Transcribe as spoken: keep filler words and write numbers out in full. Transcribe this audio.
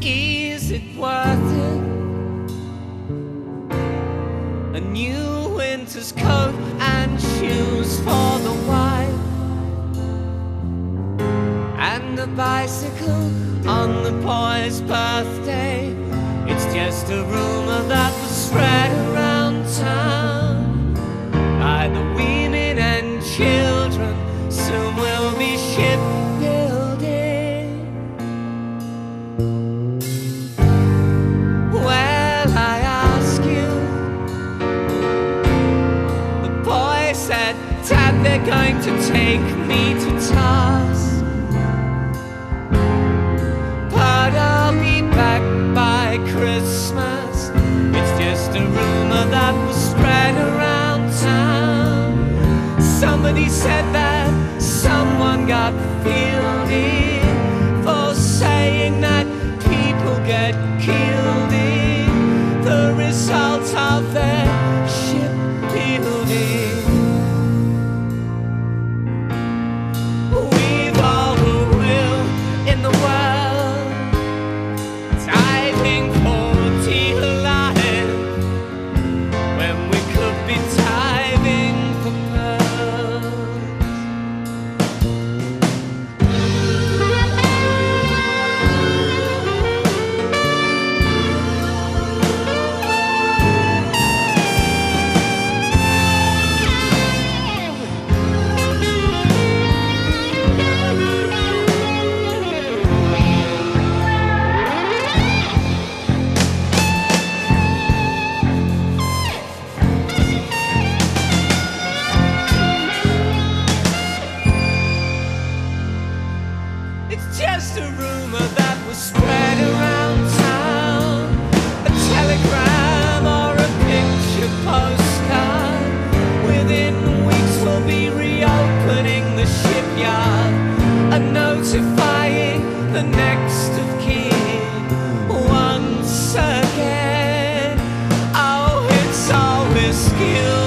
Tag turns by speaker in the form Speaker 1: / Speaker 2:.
Speaker 1: Is it worth it? A new winter's coat and shoes for the wife, and a bicycle on the boy's birthday. It's just a rumor that was spread around town by the women and children. Soon we'll be shipbuilding. Well, I ask you, the boy said, Dad, they're going to take me to task, but I'll be back by Christmas. It's just a rumor that was spread around town. Somebody said that someone got fielded for saying that people get killed in the result of their shipbuilding. We've all the will in the world, diving for dear life when we could be diving for pearls. It's just a rumor that was spread around town, a telegram or a picture postcard. Within weeks we'll be reopening the shipyard and notifying the next of kin once again. Oh, it's always skill.